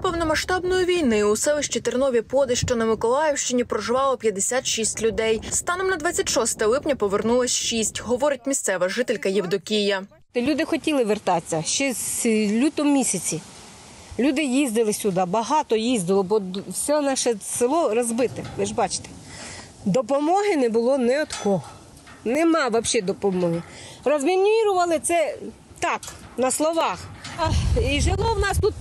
повномасштабної війни у селищі Тернові Поди, що на Миколаївщині, проживало 56 людей. Станом на 26 липня повернулось 6, говорить місцева жителька Євдокія. Люди хотіли вертатися ще з лютого місяці. Люди їздили сюди, багато їздило, бо все наше село розбите, ви ж бачите. Допомоги не було ні від кого. Нема взагалі допомоги. Розмінірували це так, на словах. І жило в нас тут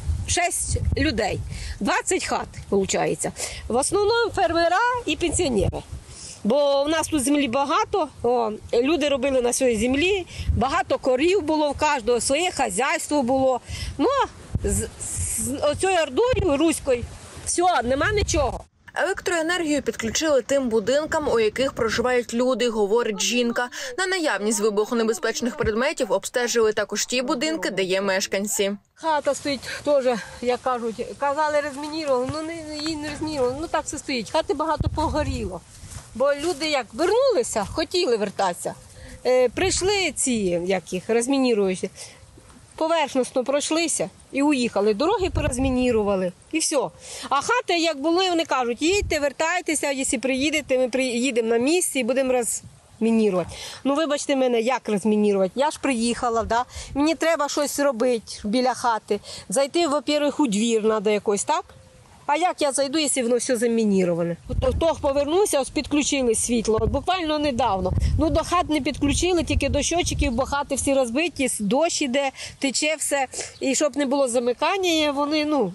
56 людей, 20 хат, виходить. В основному фермера і пенсіонери. Бо в нас тут землі багато, люди робили на своїй землі, багато корів було в кожного, своє хазяйство було. Ну, з оцією ордою руською, все, нема нічого. Електроенергію підключили тим будинкам, у яких проживають люди, говорить жінка. На наявність вибухонебезпечних предметів обстежили також ті будинки, де є мешканці. Хата стоїть теж, як кажуть, казали розмінірували, її не розмінірували, так все стоїть. Хати багато погоріло, бо люди як вернулися, хотіли вертатися. Прийшли ці, як їх, розмініруючі, поверхностно пройшлися і уїхали. Дороги порозмінірували і все. А хати, як були, вони кажуть, їдьте, вертайтеся, якщо приїдете, ми приїдемо на місці і будемо розмінірувати. Ну, вибачте мене, як розмінірувати? Я ж приїхала, да? Мені треба щось робити біля хати. Зайти, во-первых, у двір треба якось, так? А як я зайду, якщо воно все замініроване? Хто повернувся, ось підключили світло, буквально недавно. Ну, до хат не підключили, тільки до щочиків, бо хати всі розбиті, дощ іде, тече все. І щоб не було замикання, вони,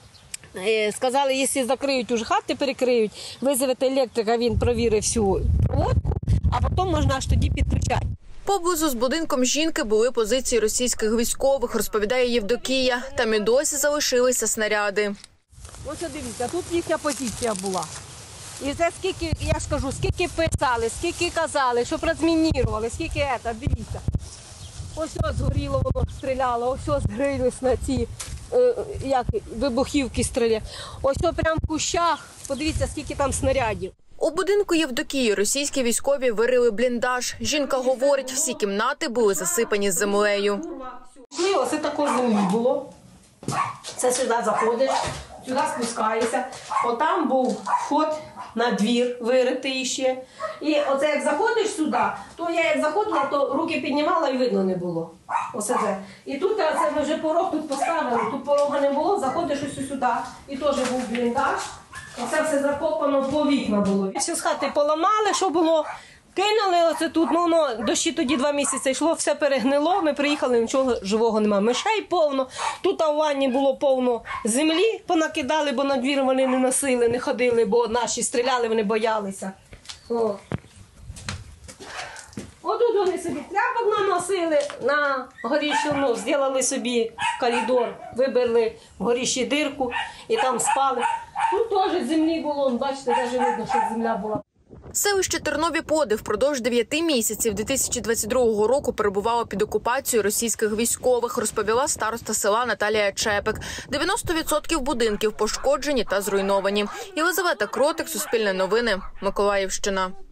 сказали, якщо закриють уже хати, перекриють, визовете електрика, він провірить всю проводку, а потім можна аж тоді підключати. Поблизу з будинком жінки були позиції російських військових, розповідає Євдокія. Там і досі залишилися снаряди. Ось дивіться, тут їхня позиція була. І це скільки, я ж кажу, скільки писали, скільки казали, щоб розмінірували, скільки дивіться. Ось згоріло, воно стріляло, ось згрились на ці, вибухівки стріляли. Ось прямо в кущах, подивіться, скільки там снарядів. У будинку Євдокії російські військові вирили бліндаж. Жінка говорить, всі кімнати були засипані землею. Ось таке землі було. Це сюди заходиш, сюди спускаєшся. Отам був вход на двір, виритий ще. І оце як заходиш сюди, то я як заходила, то руки піднімала і видно не було. Оце це. І тут це ми вже порог тут поставили, тут порога не було, заходиш ось сюди. І теж був бліндаж. Оце все закопано, по вікна було. Всі з хати поламали, що було. Кинули оце тут, дощі тоді 2 місяці йшло, все перегнило, ми приїхали, нічого живого немає. Мишей повно, тут у ванні було повно землі, понакидали, бо на двір вони не носили, не ходили, бо наші стріляли, вони боялися. Отут вони собі тряпок наносили на горіщу, зробили собі коридор, вибили в горіщі дирку і там спали. Тут теж землі було, бачите, навіть видно, що земля була. Селище Тернові Поди впродовж 9 місяців 2022 року перебувало під окупацією російських військових, розповіла староста села Наталія Чепик. 90% будинків пошкоджені та зруйновані. Єлизавета Кротик, Суспільне новини, Миколаївщина.